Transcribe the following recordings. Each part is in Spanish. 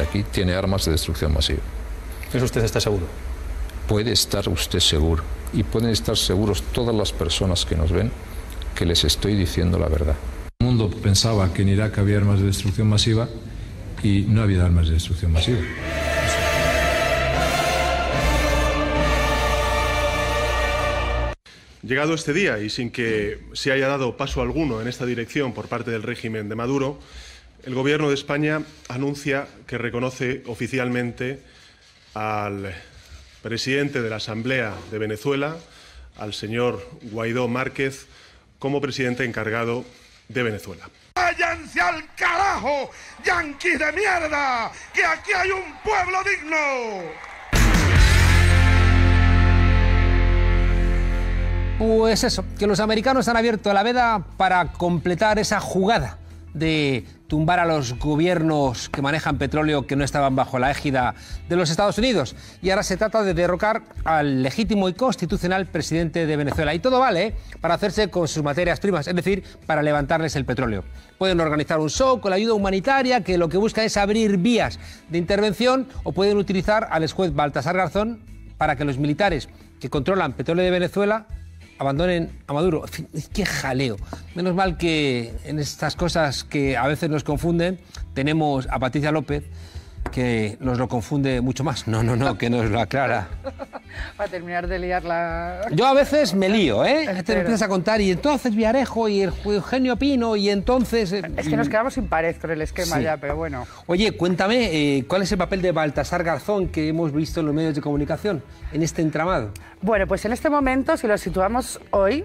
aquí tiene armas de destrucción masiva. ¿Eso usted está seguro? Puede estar usted seguro, y pueden estar seguros todas las personas que nos ven, que les estoy diciendo la verdad. El mundo pensaba que en Irak había armas de destrucción masiva y no había armas de destrucción masiva. Llegado este día y sin que se haya dado paso alguno en esta dirección por parte del régimen de Maduro, el Gobierno de España anuncia que reconoce oficialmente al presidente de la Asamblea de Venezuela, al señor Guaidó Márquez, como presidente encargado de Venezuela. ¡Váyanse al carajo, yanquis de mierda! ¡Que aquí hay un pueblo digno! Pues eso, que los americanos han abierto la veda para completar esa jugada de tumbar a los gobiernos que manejan petróleo que no estaban bajo la égida de los Estados Unidos. Y ahora se trata de derrocar al legítimo y constitucional presidente de Venezuela. Y todo vale, para hacerse con sus materias primas, es decir, para levantarles el petróleo. Pueden organizar un show con la ayuda humanitaria que lo que busca es abrir vías de intervención, o pueden utilizar al juez Baltasar Garzón para que los militares que controlan petróleo de Venezuela abandonen a Maduro. En fin, qué jaleo. Menos mal que en estas cosas que a veces nos confunden tenemos a Patricia López, que nos lo confunde mucho más. No, que nos lo aclara. Para terminar de liar la... Yo a veces me lío, ¿eh? Te empiezas a contar, y entonces Villarejo, y el Eugenio Pino, y entonces... Es que nos quedamos sin pared con el esquema, sí. Ya, pero bueno. Oye, cuéntame, ¿cuál es el papel de Baltasar Garzón que hemos visto en los medios de comunicación en este entramado? Bueno, pues en este momento, si lo situamos hoy,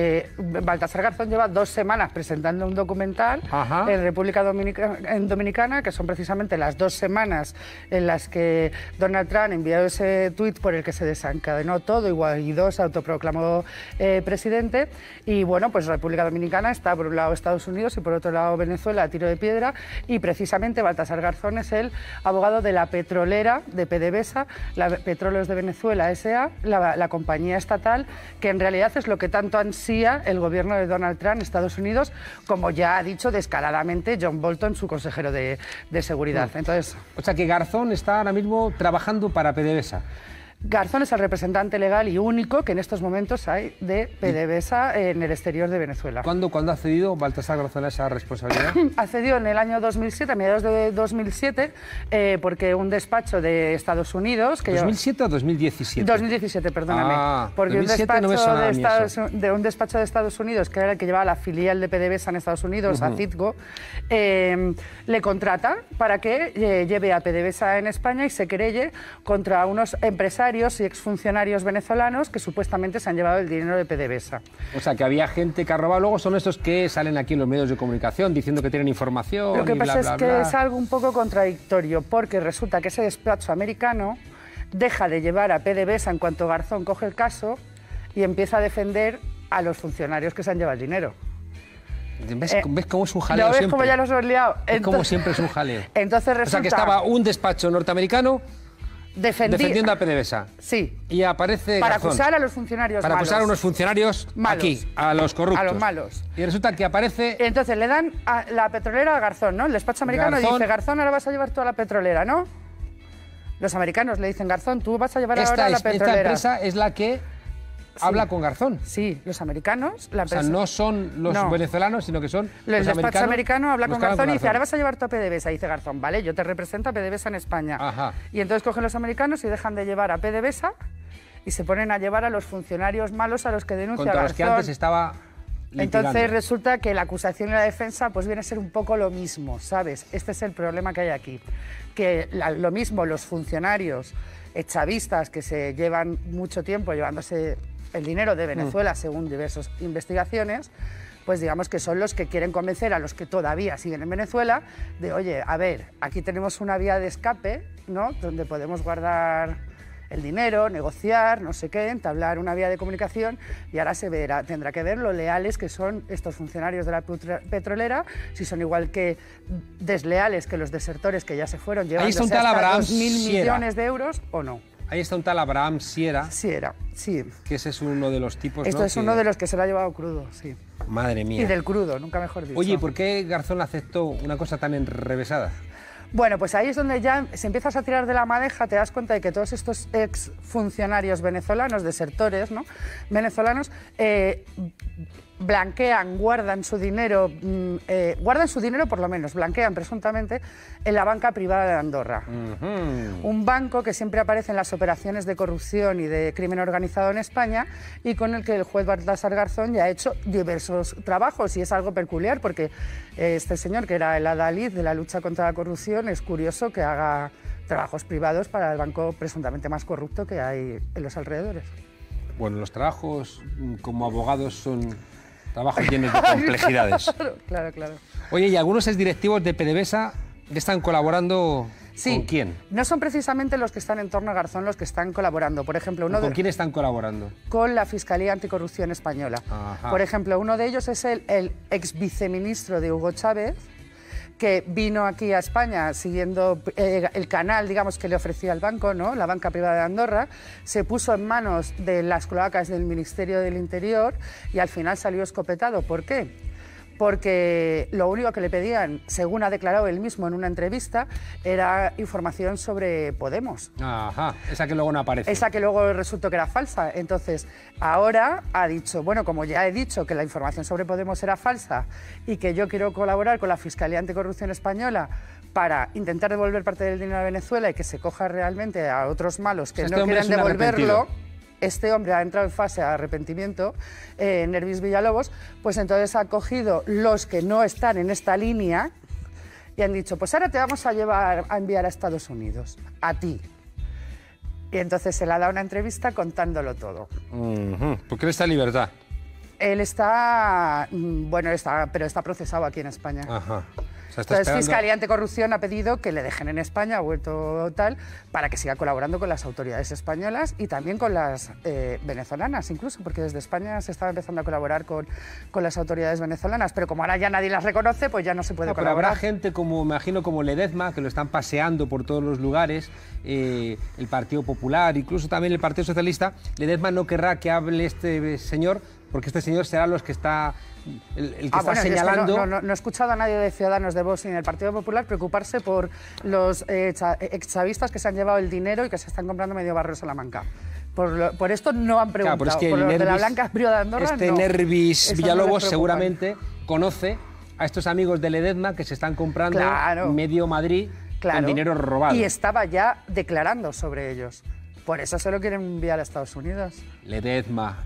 Baltasar Garzón lleva 2 semanas presentando un documental en República Dominicana, que son precisamente las 2 semanas en las que Donald Trump envió ese tuit por el que se desencadenó todo, y Guaidó se autoproclamó presidente. Y bueno, pues República Dominicana está por un lado Estados Unidos y por otro lado Venezuela a tiro de piedra, y precisamente Baltasar Garzón es el abogado de la petrolera de PDVSA, la Petróleos de Venezuela S.A., la compañía estatal, que en realidad es lo que tanto ansía el gobierno de Donald Trump, Estados Unidos, como ya ha dicho descaradamente John Bolton, su consejero de seguridad. Entonces, o sea que Garzón está ahora mismo trabajando para PDVSA. Garzón es el representante legal y único que en estos momentos hay de PDVSA en el exterior de Venezuela. ¿Cuándo ha cedido Baltasar Garzón a esa responsabilidad? Ha cedido en el año 2007, a mediados de 2007, porque un despacho de Estados Unidos... Que ¿2007 o 2017? 2017, perdóname. Porque 2007 un despacho, no un despacho de Estados Unidos, que era el que llevaba la filial de PDVSA en Estados Unidos, a Citgo, le contrata para que lleve a PDVSA en España y se querelle contra unos empresarios y exfuncionarios venezolanos que supuestamente se han llevado el dinero de PDVSA. O sea, que había gente que ha robado. Luego son estos que salen aquí en los medios de comunicación diciendo que tienen información. Lo que pasa es que bla. Es algo un poco contradictorio, porque resulta que ese despacho americano deja de llevar a PDVSA en cuanto Garzón coge el caso y empieza a defender a los funcionarios que se han llevado el dinero. ¿Ves cómo es un jaleo? ¿Ves siempre? cómo ya los hemos liado? Como siempre es un jaleo. Entonces resulta... O sea, que estaba un despacho norteamericano defendiendo a PDVSA. Sí. Y aparece para Garzón, acusar a los funcionarios para malos. acusar a unos funcionarios malos. Aquí, a los corruptos. A los malos. Y resulta que aparece... Entonces le dan a la petrolera a Garzón, ¿no? El despacho americano dice, Garzón, ahora vas a llevar toda la petrolera, ¿no? Los americanos le dicen, Garzón, tú vas a llevar ahora la petrolera. Esta empresa es la que... habla con Garzón. Sí, los americanos. La empresa. O sea, no son los venezolanos, sino que son los despacho americanos. americano habla con Garzón y dice, ahora vas a llevar tu PDVSA. Y dice Garzón, vale, yo te represento a PDVSA en España. Y entonces cogen los americanos y dejan de llevar a PDVSA y se ponen a llevar a los funcionarios malos a los que denuncia Garzón. Contra los que antes estaba litigando. Entonces resulta que la acusación y la defensa pues viene a ser un poco lo mismo, ¿sabes? Este es el problema que hay aquí. Que lo mismo los funcionarios chavistas que se llevan mucho tiempo llevándose el dinero de Venezuela, según diversas investigaciones, pues digamos que son los que quieren convencer a los que todavía siguen en Venezuela de, oye, a ver, aquí tenemos una vía de escape, ¿no?, donde podemos guardar el dinero, negociar, no sé qué, entablar una vía de comunicación, y ahora se verá, tendrá que ver lo leales que son estos funcionarios de la petrolera, si son igual que desleales que los desertores que ya se fueron llevándose hasta 2.000 millones de euros o no. Ahí está un tal Abraham Sierra. Sierra, sí. Que ese es uno de los tipos, Esto, ¿no?, es uno de los que se lo ha llevado crudo, sí. Madre mía. Y del crudo, nunca mejor dicho. Oye, ¿por qué Garzón aceptó una cosa tan enrevesada? Bueno, pues ahí es donde ya se empiezas a tirar de la madeja, te das cuenta de que todos estos exfuncionarios venezolanos, desertores, ¿no?, venezolanos, blanquean, guardan su dinero por lo menos, blanquean presuntamente en la banca privada de Andorra. Un banco que siempre aparece en las operaciones de corrupción y de crimen organizado en España y con el que el juez Baltasar Garzón ya ha hecho diversos trabajos, y es algo peculiar porque este señor, que era el adalid de la lucha contra la corrupción, es curioso que haga trabajos privados para el banco presuntamente más corrupto que hay en los alrededores. Bueno, los trabajos como abogados son trabajos llenos de complejidades. Claro. Oye, ¿y algunos exdirectivos de PDVSA que están colaborando? Sí, ¿con quién? No son precisamente los que están en torno a Garzón los que están colaborando. Por ejemplo, ¿Con quién están colaborando? Con la Fiscalía Anticorrupción Española. Ajá. Por ejemplo, uno de ellos es el ex viceministro de Hugo Chávez, que vino aquí a España siguiendo el canal, digamos, que le ofrecía el banco, ¿no?, la banca privada de Andorra, se puso en manos de las cloacas del Ministerio del Interior y al final salió escopetado. ¿Por qué? Porque lo único que le pedían, según ha declarado él mismo en una entrevista, era información sobre Podemos. Ajá, esa que luego no aparece. Esa que luego resultó que era falsa. Entonces, ahora ha dicho, bueno, como ya he dicho que la información sobre Podemos era falsa y que yo quiero colaborar con la Fiscalía Anticorrupción Española para intentar devolver parte del dinero a Venezuela y que se coja realmente a otros malos que no quieren devolverlo. Este hombre ha entrado en fase de arrepentimiento, Nervis Villalobos, pues entonces ha cogido los que no están en esta línea y han dicho, pues ahora te vamos a enviar a Estados Unidos, a ti. Y entonces se le ha dado una entrevista contándolo todo. ¿Por qué él está en libertad? Él está, bueno, pero está procesado aquí en España. Ajá. Entonces, Fiscalía Anticorrupción ha pedido que le dejen en España, ha vuelto tal, para que siga colaborando con las autoridades españolas y también con las venezolanas, incluso, porque desde España se estaba empezando a colaborar con las autoridades venezolanas, pero como ahora ya nadie las reconoce, pues ya no se puede colaborar. Pero habrá gente, como me imagino, como Ledezma, que lo están paseando por todos los lugares, el Partido Popular, incluso también el Partido Socialista. Ledezma no querrá que hable este señor, porque este señor será los que está... el que está señalando... No he escuchado a nadie de Ciudadanos, de Vox ni del Partido Popular preocuparse por los exchavistas que se han llevado el dinero y que se están comprando medio barrio Salamanca. Por esto no han preguntado. Claro, pero es que por Nervis, de la Blanca privada de Andorra, este no. Nervis Villalobos no seguramente conoce a estos amigos de Ledezma que se están comprando medio Madrid con dinero robado. Y estaba ya declarando sobre ellos. Por eso se lo quieren enviar a Estados Unidos. Ledezma,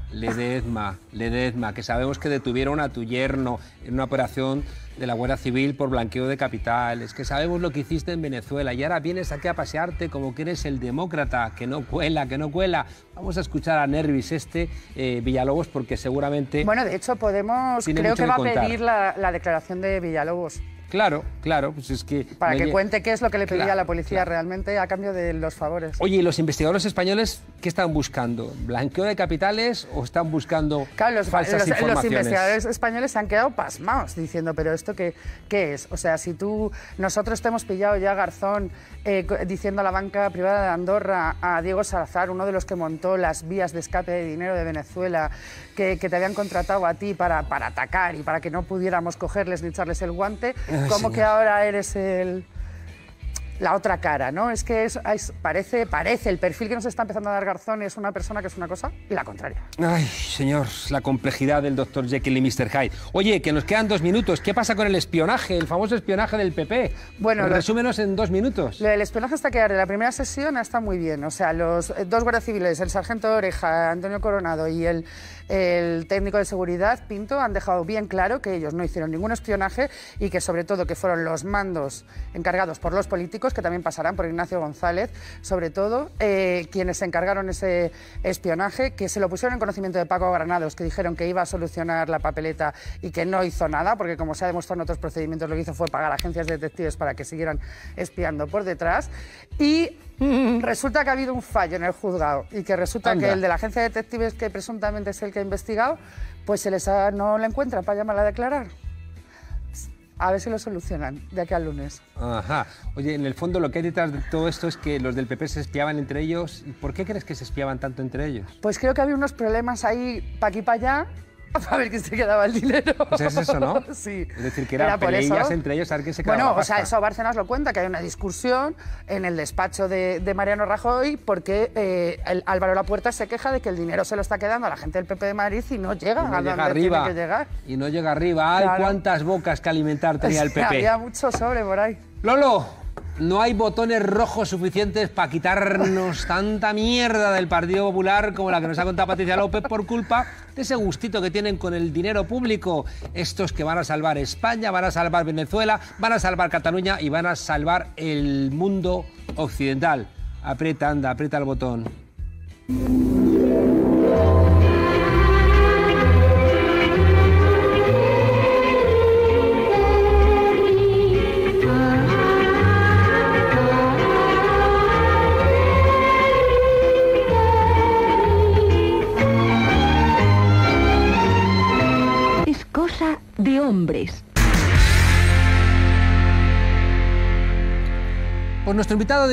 que sabemos que detuvieron a tu yerno en una operación de la Guardia Civil por blanqueo de capitales, que sabemos lo que hiciste en Venezuela y ahora vienes aquí a pasearte como que eres el demócrata, que no cuela. Vamos a escuchar a Nervis Villalobos, porque seguramente... Bueno, de hecho Podemos creo que va a pedir la declaración de Villalobos. Claro, pues es que... Para que cuente qué es lo que le pedía a la policía realmente a cambio de los favores. Oye, ¿y los investigadores españoles qué están buscando? ¿Blanqueo de capitales o están buscando falsas informaciones? Los investigadores españoles se han quedado pasmados diciendo, ¿pero esto qué es? O sea, si nosotros te hemos pillado ya, Garzón, diciendo a la banca privada de Andorra, a Diego Salazar, uno de los que montó las vías de escape de dinero de Venezuela, que te habían contratado a ti para atacar y para que no pudiéramos cogerles ni echarles el guante... Como que ahora eres la otra cara, ¿no? Es que parece el perfil que nos está empezando a dar Garzón es una persona que es una cosa y la contraria. Ay, señor, la complejidad del Dr. Jekyll y Mr. Hyde. Oye, que nos quedan 2 minutos. ¿Qué pasa con el espionaje, el famoso espionaje del PP? Bueno, resúmenos en 2 minutos. El espionaje hasta quedar de la primera sesión está muy bien. O sea, los 2 guardias civiles, el sargento Oreja, Antonio Coronado y el técnico de seguridad, Pinto, han dejado bien claro que ellos no hicieron ningún espionaje y que sobre todo que fueron los mandos encargados por los políticos, que también pasarán por Ignacio González, sobre todo, quienes se encargaron ese espionaje, que se lo pusieron en conocimiento de Paco Granados, que dijeron que iba a solucionar la papeleta y que no hizo nada, porque como se ha demostrado en otros procedimientos, lo que hizo fue pagar a agencias de detectives para que siguieran espiando por detrás. Y resulta que ha habido un fallo en el juzgado y que resulta que el de la agencia de detectives, que presuntamente es el que ha investigado, pues no le encuentra para llamarla a declarar. A ver si lo solucionan de aquí al lunes. Ajá. Oye, en el fondo lo que hay detrás de todo esto es que los del PP se espiaban entre ellos. ¿Por qué crees que se espiaban tanto entre ellos? Pues creo que había unos problemas ahí para aquí para allá a ver quién se quedaba el dinero. Pues es eso, ¿no? Sí. Es decir, que eran peleas entre ellos a ver quién se quedaba la Bueno, pasta. o sea, eso Bárcenas lo cuenta, que hay una discusión en el despacho de Mariano Rajoy porque Álvaro Lapuerta se queja de que el dinero se lo está quedando a la gente del PP de Madrid y no llega a donde tiene que llegar. Y no llega arriba. ¡Ay, Claro. cuántas bocas que alimentar tenía el PP! Había mucho sobre por ahí. Lolo, no hay botones rojos suficientes para quitarnos tanta mierda del Partido Popular como la que nos ha contado Patricia López por culpa de ese gustito que tienen con el dinero público. Estos que van a salvar España, van a salvar Venezuela, van a salvar Cataluña y van a salvar el mundo occidental. Aprieta, anda, aprieta el botón. Cosa de hombres. Pues nuestro invitado